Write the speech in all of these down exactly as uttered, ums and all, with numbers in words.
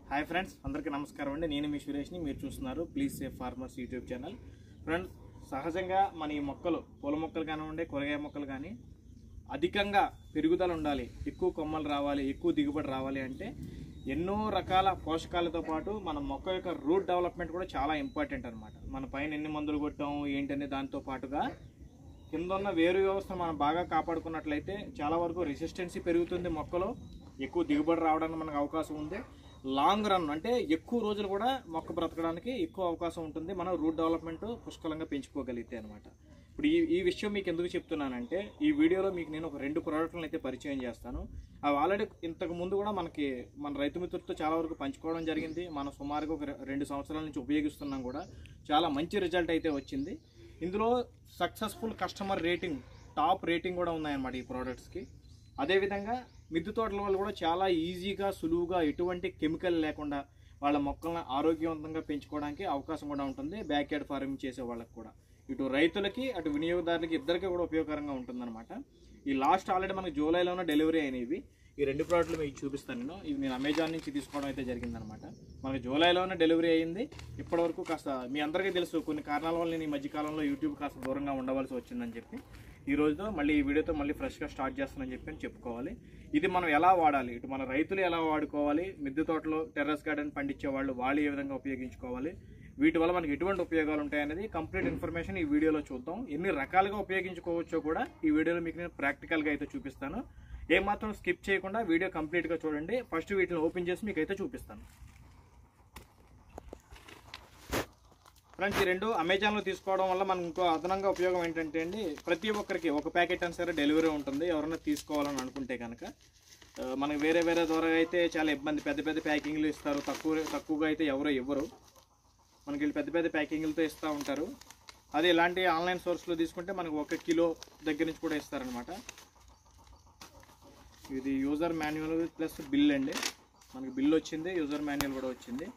Hi friends, అందరికీ నమస్కారం అండి. నేను మీ సురేష్ని, మీరు చూస్తున్నారు please safe farmers YouTube channel. Friends, సహజంగా మన ఈ మొక్కలు, పూల మొక్కలు కానివ్వండి, కూరగాయ మొక్కలు కానీ అధికంగా పెరుగుదల ఉండాలి, ఎక్కువ కొమ్మలు రావాలి, ఎక్కువ దిగుబడి రావాలి అంటే ఎన్నో రకాల పోషకాలతో పాటు మన మొక్క యొక్క రూట్ డెవలప్మెంట్ కూడా చాలా ఇంపార్టెంట్ అనమాట. మన పైన ఎన్ని మందులు కొట్టాం ఏంటనే దాంతో పాటుగా కింద ఉన్న వేరు వ్యవస్థ మనం బాగా కాపాడుకున్నట్లయితే చాలా వరకు రెసిస్టెన్సీ పెరుగుతుంది, మొక్కలో ఎక్కువ దిగుబడి రావడానికి మనకు అవకాశం ఉంది. లాంగ్ రన్ అంటే ఎక్కువ రోజులు కూడా మొక్క బ్రతకడానికి ఎక్కువ అవకాశం ఉంటుంది, మనం రూట్ డెవలప్మెంట్ పుష్కలంగా పెంచుకోగలిగితే అనమాట. ఇప్పుడు ఈ ఈ విషయం మీకు ఎందుకు చెప్తున్నానంటే, ఈ వీడియోలో మీకు నేను ఒక రెండు ప్రోడక్ట్లను అయితే పరిచయం చేస్తాను. అవి ఆల్రెడీ ఇంతకు ముందు కూడా మనకి మన రైతు మిత్రులతో చాలా వరకు పంచుకోవడం జరిగింది. మనం సుమారుగా ఒక రెండు సంవత్సరాల నుంచి ఉపయోగిస్తున్నాం కూడా, చాలా మంచి రిజల్ట్ అయితే వచ్చింది. ఇందులో successful customer rating, top rating కూడా ఉన్నాయన్నమాట ఈ ప్రోడక్ట్స్కి. అదేవిధంగా మిద్దె తోటల వాళ్ళు కూడా చాలా ఈజీగా, సులువుగా, ఎటువంటి కెమికల్ లేకుండా వాళ్ళ మొక్కలను ఆరోగ్యవంతంగా పెంచుకోవడానికి అవకాశం కూడా ఉంటుంది. బ్యాక్ యార్డ్ ఫార్మింగ్ చేసే వాళ్ళకి కూడా, ఇటు రైతులకి అటు వినియోగదారులకి ఇద్దరికీ కూడా ఉపయోగకరంగా ఉంటుందన్నమాట. ఈ లాస్ట్ ఆల్రెడీ మనకు జూలైలోనే డెలివరీ అయినవి ఈ రెండు ప్రోడక్ట్లు మీకు చూపిస్తాను నేను. ఇవి నేను అమెజాన్ నుంచి తీసుకోవడం అయితే జరిగిందనమాట. మనకు జూలైలోనే డెలివరీ అయ్యింది. ఇప్పటివరకు కాస్త మీ అందరికీ తెలుసు, కొన్ని కారణాల వల్ల నేను ఈ మధ్యకాలంలో యూట్యూబ్ కాస్త దూరంగా ఉండవలసి వచ్చిందని చెప్పి ఈ రోజుతో మళ్ళీ ఈ వీడియోతో మళ్ళీ ఫ్రెష్గా స్టార్ట్ చేస్తానని చెప్పి అని చెప్పుకోవాలి. ఇది మనం ఎలా వాడాలి, ఇటు మన రైతులు ఎలా వాడుకోవాలి, మిద్దె తోటలో టెర్రస్ గార్డెన్ పండించే వాళ్ళు వాళ్ళు ఏ విధంగా ఉపయోగించుకోవాలి, వీటి వల్ల మనకి ఎటువంటి ఉపయోగాలు ఉంటాయనేది కంప్లీట్ ఇన్ఫర్మేషన్ ఈ వీడియోలో చూద్దాం. ఎన్ని రకాలుగా ఉపయోగించుకోవచ్చో కూడా ఈ వీడియోలో మీకు నేను ప్రాక్టికల్గా అయితే చూపిస్తాను. ఏమాత్రం స్కిప్ చేయకుండా వీడియో కంప్లీట్గా చూడండి. ఫస్ట్ వీటిని ఓపెన్ చేసి మీకు అయితే చూపిస్తాను. ఫ్రెండ్స్, ఈ రెండు అమెజాన్లో తీసుకోవడం వల్ల మనకు ఇంకో అదనంగా ఉపయోగం ఏంటంటే అండి, ప్రతి ఒక్కరికి ఒక ప్యాకెట్ అని సరే డెలివరీ ఉంటుంది. ఎవరైనా తీసుకోవాలని అనుకుంటే కనుక మనకి వేరే వేరే ద్వారా అయితే చాలా ఇబ్బంది, పెద్ద పెద్ద ప్యాకింగ్లు ఇస్తారు, తక్కువ తక్కువగా అయితే ఎవరో ఇవ్వరు. మనకి వీళ్ళు పెద్ద పెద్ద ప్యాకింగ్లతో ఇస్తూ ఉంటారు. అదే ఇలాంటి ఆన్లైన్ సోర్స్లో తీసుకుంటే మనకు ఒక కిలో దగ్గర నుంచి కూడా ఇస్తారనమాట. ఇది యూజర్ మాన్యువల్ ప్లస్ బిల్ అండి. మనకి బిల్ వచ్చింది, యూజర్ మాన్యువల్ కూడా వచ్చింది.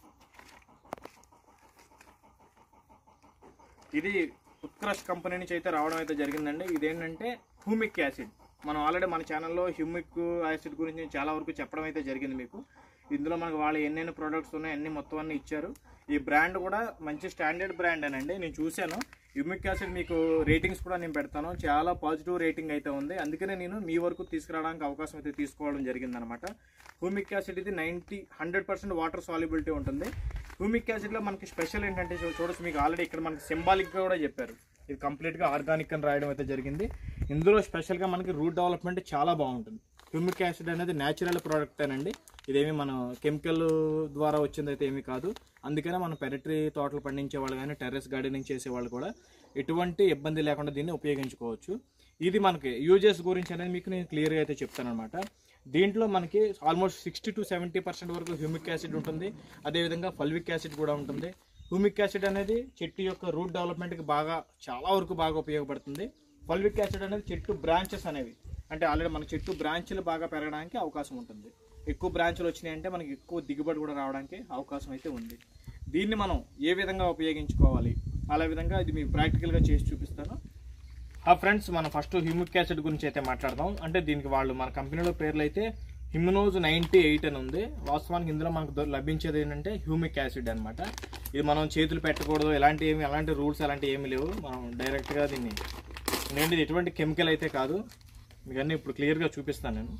ఇది ఉత్కర్ష్ కంపెనీ నుంచి అయితే రావడం అయితే జరిగిందండి. ఇదేంటంటే హ్యూమిక్ యాసిడ్. మనం ఆల్రెడీ మన ఛానల్లో హ్యూమిక్ యాసిడ్ గురించి చాలా వరకు చెప్పడం అయితే జరిగింది మీకు. ఇందులో మనకు వాళ్ళు ఎన్నెన్ని ప్రోడక్ట్స్ ఉన్నాయి అన్ని మొత్తం అన్ని ఇచ్చారు. ఈ బ్రాండ్ కూడా మంచి స్టాండర్డ్ బ్రాండ్ అనండి. నేను చూశాను హ్యూమిక్ యాసిడ్, మీకు రేటింగ్స్ కూడా నేను పెడతాను. చాలా పాజిటివ్ రేటింగ్ అయితే ఉంది. అందుకనే నేను మీ వరకు తీసుకురావడానికి అవకాశం అయితే తీసుకోవడం జరిగిందనమాట. హ్యూమిక్ యాసిడ్ ఇది ninety hundred percent water solubility ఉంటుంది. హ్యూమిక్ యాసిడ్లో మనకి స్పెషల్ ఏంటంటే చూడొచ్చు, మీకు ఆల్రెడీ ఇక్కడ మనకి సింబాలిక్గా కూడా చెప్పారు. ఇది కంప్లీట్గా ఆర్గానిక్ అని రాయడం అయితే జరిగింది. ఇందులో స్పెషల్గా మనకి రూట్ డెవలప్మెంట్ చాలా బాగుంటుంది. హ్యూమిక్ యాసిడ్ అనేది న్యాచురల్ ప్రోడక్ట్ అనండి. ఇదేమి మనం కెమికల్ ద్వారా వచ్చింది అయితే ఏమీ కాదు. అందుకనే మనం పెరట్రీ తోటలు పండించే వాళ్ళు కానీ టెర్రస్ గార్డెనింగ్ చేసే వాళ్ళు కూడా ఎటువంటి ఇబ్బంది లేకుండా దీన్ని ఉపయోగించుకోవచ్చు. ఇది మనకి యూజెస్ గురించి అనేది మీకు నేను క్లియర్గా అయితే చెప్తాను అనమాట. దీంట్లో మనకి almost sixty to seventy percent వరకు హ్యూమిక్ యాసిడ్ ఉంటుంది. అదేవిధంగా ఫల్విక్ యాసిడ్ కూడా ఉంటుంది. హ్యూమిక్ యాసిడ్ అనేది చెట్టు యొక్క రూట్ డెవలప్మెంట్కి బాగా చాలా వరకు బాగా ఉపయోగపడుతుంది. ఫల్విక్ యాసిడ్ అనేది చెట్టు బ్రాంచెస్ అనేవి, అంటే ఆల్రెడీ మన చెట్టు బ్రాంచ్లు బాగా పెరగడానికి అవకాశం ఉంటుంది. ఎక్కువ బ్రాంచ్లు వచ్చినాయంటే మనకి ఎక్కువ దిగుబడి కూడా రావడానికి అవకాశం అయితే ఉంది. దీన్ని మనం ఏ విధంగా ఉపయోగించుకోవాలి, అలా విధంగా ఇది మీకు ప్రాక్టికల్గా చేసి చూపిస్తాను. ఆ ఫ్రెండ్స్, మనం ఫస్ట్ హ్యూమిక్ యాసిడ్ గురించి అయితే మాట్లాడదాం. అంటే దీనికి వాళ్ళు మన కంపెనీలో పేర్లు అయితే హిమ్నోజ్ నైంటీ ఎయిట్ అని ఉంది. వాస్తవానికి ఇందులో మనకు లభించేది ఏంటంటే హ్యూమిక్ యాసిడ్ అనమాట. ఇది మనం చేతులు పెట్టకూడదు, ఎలాంటి ఏమి అలాంటి రూల్స్ అలాంటివి ఏమి లేవు. మనం డైరెక్ట్గా దీన్ని ఏంటి ఎటువంటి కెమికల్ అయితే కాదు. మీకు అన్నీ ఇప్పుడు క్లియర్గా చూపిస్తాను నేను.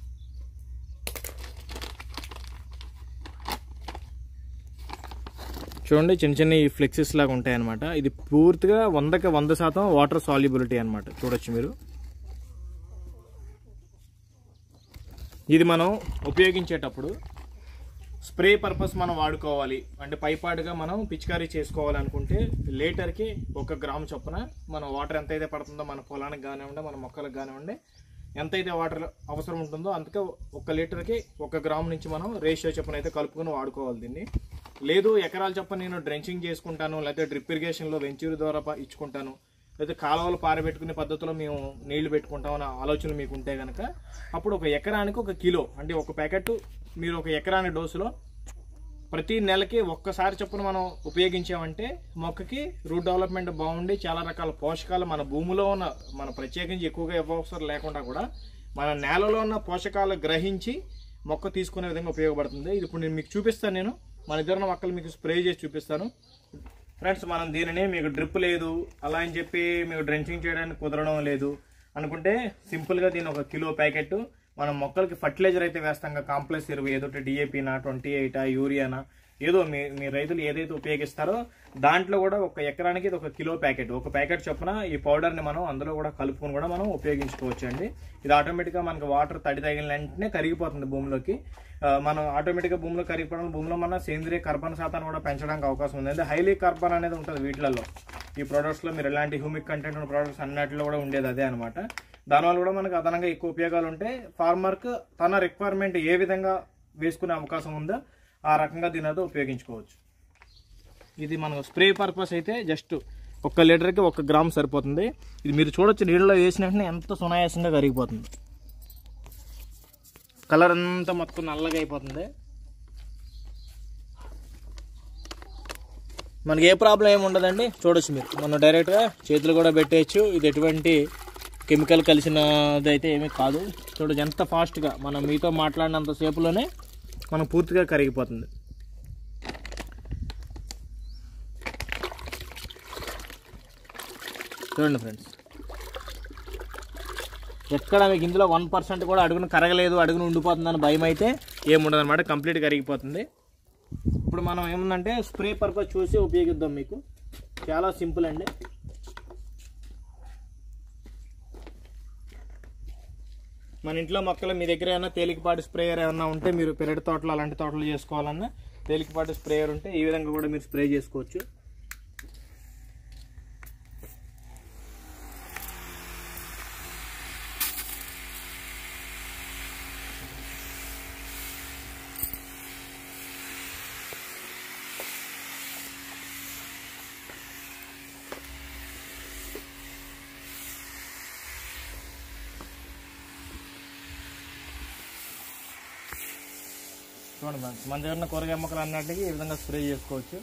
చూడండి, చిన్న చిన్న ఈ ఫ్లెక్సెస్ లాగా ఉంటాయి అనమాట. ఇది పూర్తిగా వందకి వంద శాతం వాటర్ సాల్యుబిలిటీ అనమాట. చూడొచ్చు మీరు. ఇది మనం ఉపయోగించేటప్పుడు స్ప్రే పర్పస్ మనం వాడుకోవాలి అంటే పైపాటుగా మనం పిచికారీ చేసుకోవాలి అనుకుంటే లీటర్కి ఒక గ్రాము చొప్పున మనం వాటర్ ఎంతైతే పడుతుందో మన పొలానికి కానివ్వండి, మన మొక్కలకు కానివ్వండి, ఎంతైతే వాటర్ అవసరం ఉంటుందో అందుకే ఒక లీటర్కి ఒక గ్రాము నుంచి మనం రేషియో చొప్పున అయితే కలుపుకొని వాడుకోవాలి దీన్ని. లేదు ఎకరాల చొప్పున నేను డ్రెంచింగ్ చేసుకుంటాను, లేకపోతే డ్రిప్ ఇరిగేషన్లో వెంచూరు ద్వారా ఇచ్చుకుంటాను, లేకపోతే కాలువలు పారబెట్టుకునే పద్ధతిలో మేము నీళ్లు పెట్టుకుంటాం అనే ఆలోచన మీకు ఉంటే కనుక అప్పుడు ఒక ఎకరానికి ఒక కిలో అంటే ఒక ప్యాకెట్ మీరు ఒక ఎకరాని డోసులో ప్రతి నెలకి ఒక్కసారి చొప్పున మనం ఉపయోగించామంటే మొక్కకి రూట్ డెవలప్మెంట్ బాగుండి చాలా రకాల పోషకాలు మన భూమిలో ఉన్న మన ప్రత్యేకించి ఎక్కువగా ఇవ్వవసరం లేకుండా కూడా మన నేలలో ఉన్న పోషకాలు గ్రహించి మొక్క తీసుకునే విధంగా ఉపయోగపడుతుంది. ఇది ఇప్పుడు నేను మీకు చూపిస్తాను. నేను మన ఇద్దరు మొక్కలు మీకు స్ప్రే చేసి చూపిస్తాను ఫ్రెండ్స్. మనం దీనిని మీకు డ్రిప్ లేదు అలా అని చెప్పి మీకు డ్రెంచింగ్ చేయడానికి కుదరడం లేదు అనుకుంటే సింపుల్గా దీని ఒక కిలో ప్యాకెట్ మనం మొక్కలకి ఫర్టిలైజర్ అయితే వేస్తాం కదా, కాంప్లెక్స్ ఎరువు ఏదో డిఏపినా ట్వంటీ ఎయిటా యూరియానా ఏదో మీ మీ రైతులు ఏదైతే ఉపయోగిస్తారో దాంట్లో కూడా ఒక ఎకరానికి ఇది ఒక కిలో ప్యాకెట్ ఒక ప్యాకెట్ చొప్పున ఈ పౌడర్ని మనం అందులో కూడా కలుపుకొని కూడా మనం ఉపయోగించుకోవచ్చు అండి. ఇది ఆటోమేటిక్గా మనకు వాటర్ తడి తగిలిన వెంటనే కరిగిపోతుంది భూమిలోకి. మనం ఆటోమేటిక్గా భూమిలో కరిగిపోవడం భూమిలో మన సేంద్రియ కార్బన్ శాతాన్ని కూడా పెంచడానికి అవకాశం ఉంది. అంటే హైలీ కార్బన్ అనేది ఉంటుంది వీటిలలో. ఈ ప్రోడక్ట్స్లో మీరు ఎలాంటి హ్యూమిక్ కంటెంట్ ఉన్న ప్రోడక్ట్స్ అన్నిటిలో కూడా ఉండేది అదే అనమాట. దానివల్ల కూడా మనకు అదనంగా ఎక్కువ ఉపయోగాలు ఉంటాయి. ఫార్మర్కి తన రిక్వైర్మెంట్ ఏ విధంగా వేసుకునే అవకాశం ఉందో ఆ రకంగా దీని అయితే ఉపయోగించుకోవచ్చు. ఇది మనం స్ప్రే పర్పస్ అయితే జస్ట్ ఒక్క లీటర్కి ఒక గ్రామ్ సరిపోతుంది. ఇది మీరు చూడొచ్చు నీళ్ళలో వేసిన వెంటనే ఎంత సునాయాసంగా కరిగిపోతుంది. కలర్ అంతా మొత్తం నల్లగా అయిపోతుంది. మనకి ఏ ప్రాబ్లం ఏమి ఉండదండి. చూడొచ్చు మీరు మనం డైరెక్ట్గా చేతులు కూడా పెట్టేయచ్చు. ఇది ఎటువంటి కెమికల్ కలిసినది అయితే ఏమీ కాదు. చూడొచ్చు ఎంత ఫాస్ట్గా మనం మీతో మాట్లాడినంత సేపులోనే మనం పూర్తిగా కరిగిపోతుంది. చూడండి ఫ్రెండ్స్, ఎక్కడ మీకు ఇందులో వన్ పర్సెంట్ కూడా అడుగును కరగలేదు అడుగును ఉండిపోతుందని భయం అయితే ఏముండదు అనమాట. కంప్లీట్ కరిగిపోతుంది. ఇప్పుడు మనం ఏముందంటే స్ప్రే పర్పస్ చూసి ఉపయోగిద్దాం. మీకు చాలా సింపుల్ అండి. మన ఇంట్లో మొక్కలు మీ దగ్గర ఏమైనా తేలికపాటి స్ప్రేయర్ ఏమైనా ఉంటే మీరు పెరటి తోటలు అలాంటి తోటలు చేసుకోవాలన్నా తేలికపాటి స్ప్రేయర్ ఉంటే ఈ విధంగా కూడా మీరు స్ప్రే చేసుకోవచ్చు. చూడండి మన దగ్గర కూరగాయ మొక్కలు అన్నట్టుగా ఈ విధంగా స్ప్రే చేసుకోవచ్చు.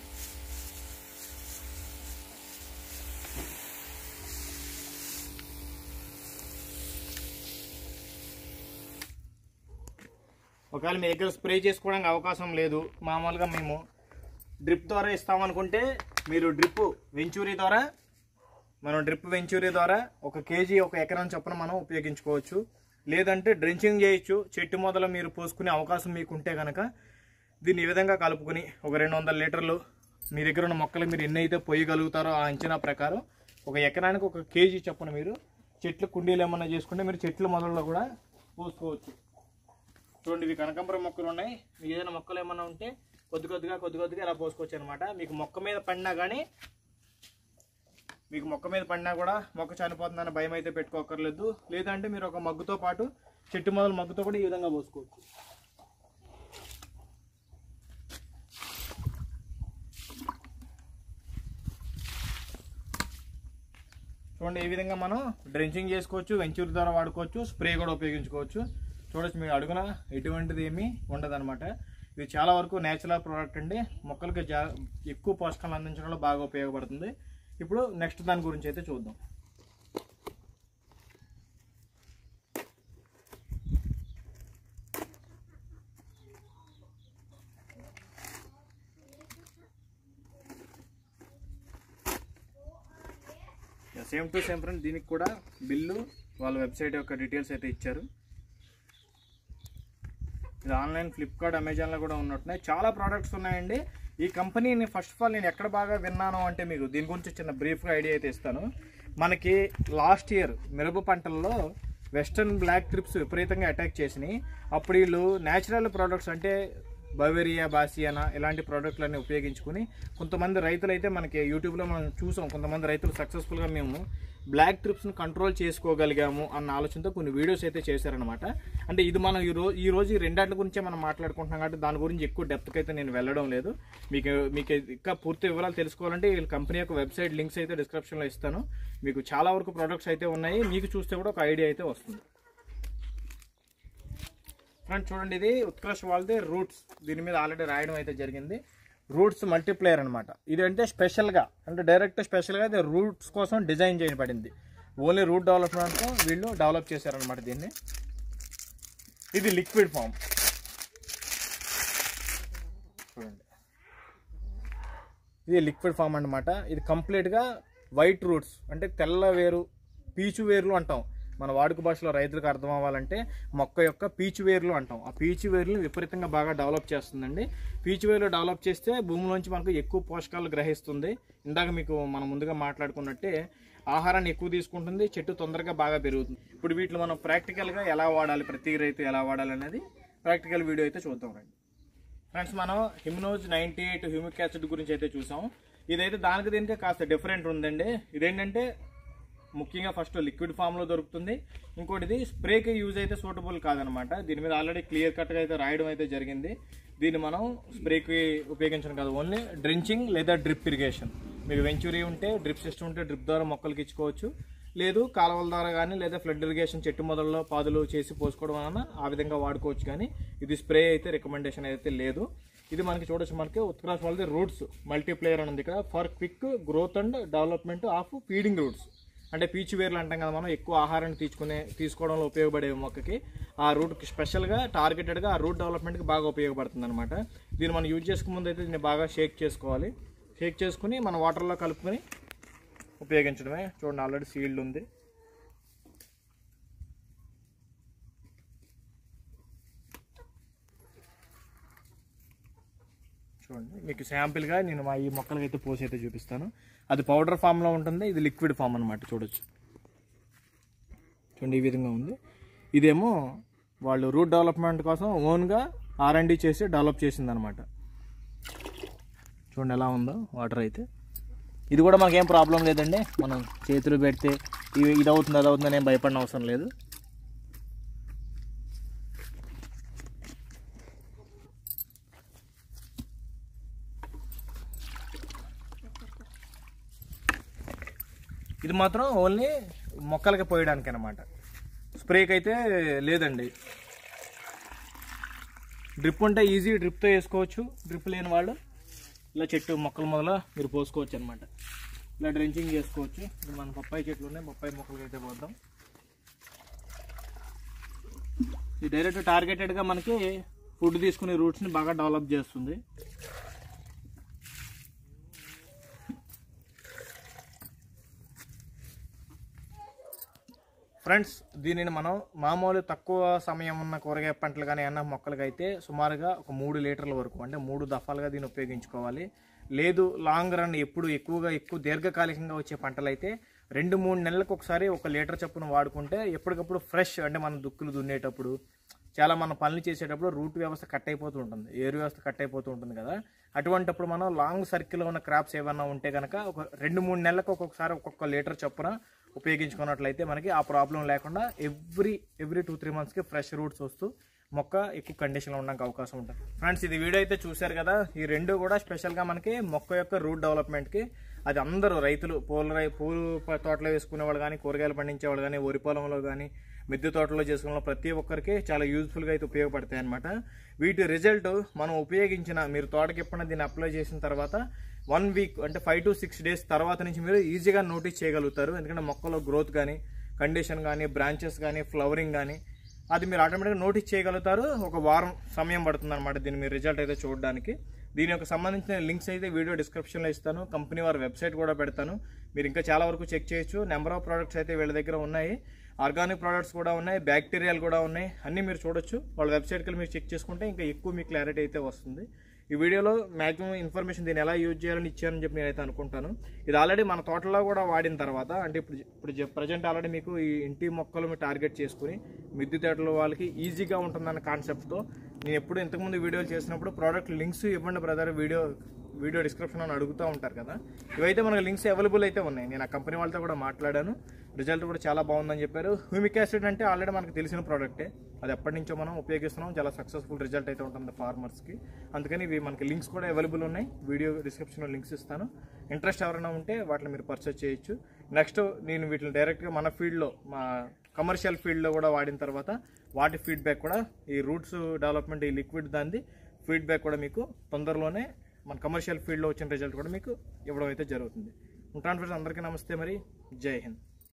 ఒకవేళ మీ దగ్గర స్ప్రే చేసుకోవడానికి అవకాశం లేదు, మామూలుగా మేము డ్రిప్ ద్వారా ఇస్తామనుకుంటే మీరు డ్రిప్ వెంచూరీ ద్వారా మనం డ్రిప్ వెంచూరీ ద్వారా ఒక కేజీ ఒక ఎకరం చొప్పున మనం ఉపయోగించుకోవచ్చు. లేదంటే డ్రెంచింగ్ చేయొచ్చు. చెట్టు మొదలు మీరు పోసుకునే అవకాశం మీకు ఉంటే కనుక దీన్ని ఈ విధంగా కలుపుకొని ఒక రెండు వందల లీటర్లు మీ దగ్గర ఉన్న మొక్కలు మీరు ఎన్ని అయితే పోయగలుగుతారో ఆ అంచనా ప్రకారం ఒక ఎకరానికి ఒక కేజీ చొప్పున మీరు చెట్లు కుండీలు ఏమన్నా చేసుకుంటే మీరు చెట్ల మొదల్లో కూడా పోసుకోవచ్చు. చూడండి, ఇవి కనకాంబరం మొక్కలు ఉన్నాయి. మీకు ఏదైనా మొక్కలు ఏమన్నా ఉంటే కొద్ది కొద్దిగా కొద్ది కొద్దిగా ఇలా పోసుకోవచ్చు అనమాట. మీకు మొక్క మీద పడినా కానీ మీకు మొక్క మీద పడినా కూడా మొక్క చనిపోతుందన్న భయం అయితే పెట్టుకోకర్లేదు. లేదంటే మీరు ఒక మగ్గుతో పాటు చెట్టు మొదలు మగ్గుతో కూడా ఈ విధంగా పోసుకోవచ్చు. చూడండి, ఈ విధంగా మనం డ్రెంచింగ్ చేసుకోవచ్చు, వెంచూర్ ద్వారా వాడుకోవచ్చు, స్ప్రే కూడా ఉపయోగించుకోవచ్చు. చూడొచ్చు మీరు అడుగున ఎటువంటిది ఏమీ ఉండదు అనమాట. ఇది చాలా వరకు నేచురల్ ప్రోడక్ట్ అండి. మొక్కలకి జా ఎక్కువ పోషకాలు అందించడంలో బాగా ఉపయోగపడుతుంది. ఇప్పుడు నెక్స్ట్ దాని గురించి అయితే చూద్దాం. సేమ్ టు సేమ్ ఫ్రెండ్, దీనికి కూడా బిల్లు వాళ్ళ వెబ్సైట్ యొక్క డీటెయిల్స్ అయితే ఇచ్చారు. ఇది ఆన్లైన్ ఫ్లిప్కార్ట్ అమెజాన్లో కూడా ఉన్నట్టున్నాయి. చాలా ప్రోడక్ట్స్ ఉన్నాయండి. ఈ కంపెనీని ఫస్ట్ ఆఫ్ ఆల్ నేను ఎక్కడ బాగా విన్నాను అంటే మీకు దీని గురించి చిన్న బ్రీఫ్గా ఐడియా అయితే ఇస్తాను. మనకి లాస్ట్ ఇయర్ మిరప పంటల్లో వెస్టర్న్ బ్లాక్ ట్రిప్స్ విపరీతంగా అటాక్ చేసినాయి. అప్పుడు వీళ్ళు న్యాచురల్ ప్రోడక్ట్స్ అంటే బవేరియా, బాసియానా ఇలాంటి ప్రోడక్ట్లన్నీ ఉపయోగించుకుని కొంతమంది రైతులు అయితే మనకి యూట్యూబ్లో మనం చూసాం. కొంతమంది రైతులు సక్సెస్ఫుల్గా మేము బ్లాక్ ట్రిప్స్ని కంట్రోల్ చేసుకోగలిగాము అన్న ఆలోచనతో కొన్ని వీడియోస్ అయితే చేశారనమాట. అంటే ఇది మనం ఈ రోజు ఈ రోజు ఈ రెండాట్ల గురించే మనం మాట్లాడుకుంటున్నాం కాబట్టి దాని గురించి ఎక్కువ డెప్త్కి అయితే నేను వెళ్ళడం లేదు. మీకు మీకు ఇంకా పూర్తి వివరాలు తెలుసుకోవాలంటే వీళ్ళ కంపెనీ యొక్క వెబ్సైట్ లింక్స్ అయితే డిస్క్రిప్షన్లో ఇస్తాను. మీకు చాలా వరకు ప్రోడక్ట్స్ అయితే ఉన్నాయి. మీకు చూస్తే కూడా ఒక ఐడియా అయితే వస్తుంది. ఫ్రెండ్స్ చూడండి, ఇది ఉత్కర్ష్ వాళ్ళది రూట్స్. దీని మీద ఆల్రెడీ రాయడం అయితే జరిగింది. రూట్స్ మల్టీప్లేయర్ అనమాట. ఇది అంటే స్పెషల్గా అంటే డైరెక్ట్ స్పెషల్గా ఇది రూట్స్ కోసం డిజైన్ చేయబడింది. ఓన్లీ రూట్ డెవలప్మెంట్తో వీళ్ళు డెవలప్ చేశారనమాట దీన్ని. ఇది లిక్విడ్ ఫామ్. చూడండి, ఇది లిక్విడ్ ఫామ్ అన్నమాట. ఇది కంప్లీట్గా వైట్ రూట్స్ అంటే తెల్ల వేరు, పీచు వేర్లు అంటాం మన వాడుక భాషలో రైతులకు అర్థం అవ్వాలంటే మొక్క యొక్క పీచు వేర్లు అంటాం. ఆ పీచు వేర్లు విపరీతంగా బాగా డెవలప్ చేస్తుందండి. పీచు వేర్లు డెవలప్ చేస్తే భూమిలోంచి మనకు ఎక్కువ పోషకాలు గ్రహిస్తుంది. ఇందాక మీకు మనం ముందుగా మాట్లాడుకున్నట్టే ఆహారాన్ని ఎక్కువ తీసుకుంటుంది, చెట్టు తొందరగా బాగా పెరుగుతుంది. ఇప్పుడు వీటిలో మనం ప్రాక్టికల్గా ఎలా వాడాలి, ప్రతి రైతు ఎలా వాడాలి అనేది ప్రాక్టికల్ వీడియో అయితే చూద్దాం రండి. ఫ్రెండ్స్, మనం హిమ్నోజ్ నైంటీ ఎయిట్ హ్యూమిక్ యాసిడ్ గురించి అయితే చూసాం. ఇదైతే దానికి దీనికి కాస్త డిఫరెంట్ ఉందండి. ఇదేంటంటే ముఖ్యంగా ఫస్ట్ లిక్విడ్ ఫామ్లో దొరుకుతుంది. ఇంకోటి ఇది స్ప్రేకి యూజ్ అయితే సూటబుల్ కాదనమాట. దీని మీద ఆల్రెడీ క్లియర్ కట్గా అయితే రాయడం అయితే జరిగింది. దీన్ని మనం స్ప్రేకి ఉపయోగించడం కాదు, ఓన్లీ డ్రించింగ్ లేదా డ్రిప్ ఇరిగేషన్. మీకు వెంచూరీ ఉంటే డ్రిప్ సిస్టమ్ ఉంటే డ్రిప్ ద్వారా మొక్కలకి ఇచ్చుకోవచ్చు, లేదు కాలువల ద్వారా కానీ లేదా ఫ్లడ్ ఇరిగేషన్ చెట్టు మొదల్లో పాదులు చేసి పోసుకోవడం వలన ఆ విధంగా వాడుకోవచ్చు. కానీ ఇది స్ప్రే అయితే రికమెండేషన్ అయితే లేదు. ఇది మనకి చూడొచ్చు, మనకి ఉత్క్రాస్ వాళ్ళది రూట్స్ మల్టీప్లేయర్ అని ఉంది ఇక్కడ. For quick growth and development of feeding roots అంటే పీచు వేర్లు అంటాం కదా మనం, ఎక్కువ ఆహారాన్ని తీసుకునే తీసుకోవడంలో ఉపయోగపడే మొక్కకి ఆ రూట్కి స్పెషల్గా టార్గెటెడ్గా ఆ రూట్ డెవలప్మెంట్కి బాగా ఉపయోగపడుతుంది అనమాట. దీన్ని మనం యూజ్ చేసుకునే ముందు అయితే దీన్ని బాగా షేక్ చేసుకోవాలి. షేక్ చేసుకుని మనం వాటర్లో కలుపుకొని ఉపయోగించడమే. చూడండి, ఆల్రెడీ సీల్డ్ ఉంది. చూడండి, మీకు శాంపిల్గా నేను మా ఈ మొక్కలకి అయితే పోసి అయితే చూపిస్తాను. అది పౌడర్ ఫామ్లో ఉంటుంది, ఇది లిక్విడ్ ఫామ్ అనమాట. చూడొచ్చు, చూడండి ఈ విధంగా ఉంది. ఇదేమో వాళ్ళు రూట్ డెవలప్మెంట్ కోసం ఓన్గా ఆర్ అండ్ డి చేసి డెవలప్ చేసిందనమాట. చూడండి ఎలా ఉందో వాటర్ అయితే. ఇది కూడా మనకేం ప్రాబ్లం లేదండి, మనం చేతులు పెడితే ఇది అవుతుంది అది అవుతుంది అని భయపడిన అవసరం లేదు. ఇది మాత్రం ఓన్లీ మొక్కలకి పోయడానికి అనమాట, స్ప్రేకి అయితే లేదండి. డ్రిప్ ఉంటే ఈజీ డ్రిప్తో వేసుకోవచ్చు, డ్రిప్ లేని వాళ్ళు ఇలా చెట్టు మొక్కల మొదల మీరు పోసుకోవచ్చు అనమాట. ఇలా డ్రెంచింగ్ చేసుకోవచ్చు. ఇప్పుడు మన బొప్పాయి చెట్లు ఉన్నాయి, బొప్పాయి మొక్కలకి అయితే పోద్దాం. ఇది డైరెక్ట్ టార్గెటెడ్గా మనకి ఫుడ్ తీసుకునే రూట్స్ని బాగా డెవలప్ చేస్తుంది. ఫ్రెండ్స్, దీనిని మనం మామూలు తక్కువ సమయం ఉన్న కూరగాయ పంటలు కానీ అన్న మొక్కలకి అయితే సుమారుగా ఒక మూడు లీటర్ల వరకు అంటే మూడు దఫాలుగా దీన్ని ఉపయోగించుకోవాలి. లేదు లాంగ్ రన్ ఎప్పుడు ఎక్కువగా ఎక్కువ దీర్ఘకాలికంగా వచ్చే పంటలు అయితే రెండు మూడు నెలలకు ఒకసారి ఒక లీటర్ చొప్పున వాడుకుంటే ఎప్పటికప్పుడు ఫ్రెష్ అంటే మనం దుక్కులు దున్నేటప్పుడు చాలా మనం పనులు చేసేటప్పుడు రూట్ వ్యవస్థ కట్ అయిపోతూ ఉంటుంది, ఏరు వ్యవస్థ కట్ అయిపోతూ ఉంటుంది కదా. అటువంటిప్పుడు మనం లాంగ్ సర్కిల్లో ఉన్న క్రాప్స్ ఏమన్నా ఉంటే కనుక ఒక రెండు మూడు నెలలకు ఒక్కొక్కసారి ఒక్కొక్క లీటర్ చొప్పున ఉపయోగించుకున్నట్లయితే మనకి ఆ ప్రాబ్లం లేకుండా ఎవ్రీ ఎవ్రీ టూ త్రీ మంత్స్కి ఫ్రెష్ రూట్స్ వస్తూ మొక్క ఎక్కువ కండిషన్లో ఉండడానికి అవకాశం ఉంటుంది. ఫ్రెండ్స్, ఇది వీడియో అయితే చూశారు కదా. ఈ రెండు కూడా స్పెషల్గా మనకి మొక్క యొక్క రూట్ డెవలప్మెంట్కి అది అందరూ రైతులు పూల రై పూలు తోటలో వేసుకునే వాళ్ళు కానీ, కూరగాయలు పండించేవాళ్ళు కానీ, వరి పొలంలో కానీ, మిద్దె తోటలో చేసుకున్న ప్రతి ఒక్కరికి చాలా యూజ్ఫుల్గా అయితే ఉపయోగపడతాయి అనమాట. వీటి రిజల్ట్ మనం ఉపయోగించిన మీరు తోటకి ఎప్పుడైనా దీన్ని అప్లై చేసిన తర్వాత వన్ వీక్ అంటే ఫైవ్ టు సిక్స్ డేస్ తర్వాత నుంచి మీరు ఈజీగా నోటీస్ చేయగలుగుతారు. ఎందుకంటే మొక్కలో గ్రోత్ కానీ, కండిషన్ కానీ, బ్రాంచెస్ కానీ, ఫ్లవరింగ్ కానీ అది మీరు ఆటోమేటిక్గా నోటీస్ చేయగలుగుతారు. ఒక వారం సమయం పడుతుంది అనమాట దీన్ని మీరు రిజల్ట్ అయితే చూడడానికి. దీని యొక్క సంబంధించిన లింక్స్ అయితే వీడియో డిస్క్రిప్షన్లో ఇస్తాను, కంపెనీ వారి వెబ్సైట్ కూడా పెడతాను. మీరు ఇంకా చాలా వరకు చెక్ చేయొచ్చు. నెంబర్ ఆఫ్ ప్రోడక్ట్స్ అయితే వీళ్ళ దగ్గర ఉన్నాయి, ఆర్గానిక్ ప్రోడక్ట్స్ కూడా ఉన్నాయి, బ్యాక్టీరియాలు కూడా ఉన్నాయి, అన్నీ మీరు చూడొచ్చు. వాళ్ళ వెబ్సైట్కి వెళ్ళి మీరు చెక్ చేసుకుంటే ఇంకా ఎక్కువ మీకు క్లారిటీ అయితే వస్తుంది. ఈ వీడియోలో మ్యాక్సిమం ఇన్ఫర్మేషన్ దీన్ని ఎలా యూజ్ చేయాలని ఇచ్చారని చెప్పి నేనైతే అనుకుంటాను. ఇది ఆల్రెడీ మన తోటలో కూడా వాడిన తర్వాత అంటే ఇప్పుడు ఇప్పుడు ప్రజెంట్ ఆల్రెడీ మీకు ఈ ఇంటి మొక్కలు టార్గెట్ చేసుకుని మిద్దె తోటల వాళ్ళకి ఈజీగా ఉంటుందన్న కాన్సెప్ట్తో నేను ఎప్పుడు ఇంతకుముందు వీడియోలు చేసినప్పుడు ప్రోడక్ట్ లింక్స్ ఇవ్వండి బ్రదర్ వీడియో వీడియో డిస్క్రిప్షన్ అని అడుగుతూ ఉంటారు కదా. ఇవైతే మనకు లింక్స్ అవైలబుల్ అయితే ఉన్నాయి. నేను ఆ కంపెనీ వాళ్ళతో కూడా మాట్లాడాను, రిజల్ట్ కూడా చాలా బాగుందని చెప్పారు. హ్యూమిక్ యాసిడ్ అంటే ఆల్రెడీ మనకు తెలిసిన ప్రోడక్టే, అది ఎప్పటి నుంచో మనం ఉపయోగిస్తున్నాం, చాలా సక్సెస్ఫుల్ రిజల్ట్ అయితే ఉంటుంది ఫార్మర్స్కి. అందుకని ఇవి మనకి లింక్స్ కూడా అవైలబుల్ ఉన్నాయి, వీడియో డిస్క్రిప్షన్లో లింక్స్ ఇస్తాను. ఇంట్రెస్ట్ ఎవరైనా ఉంటే వాటిని మీరు పర్చేస్ చేయొచ్చు. నెక్స్ట్ నేను వీటిని డైరెక్ట్గా మన ఫీల్డ్లో మా కమర్షియల్ ఫీల్డ్లో కూడా వాడిన తర్వాత వాటి ఫీడ్బ్యాక్ కూడా ఈ రూట్స్ డెవలప్మెంట్ ఈ లిక్విడ్ దాన్ని ఫీడ్బ్యాక్ కూడా మీకు తొందరలోనే మన కమర్షియల్ ఫీల్డ్లో వచ్చిన రిజల్ట్ కూడా మీకు ఇవ్వడం అయితే జరుగుతుంది. ఉంటాను ఫ్రెండ్స్, అందరికీ నమస్తే, మరి జై హింద్.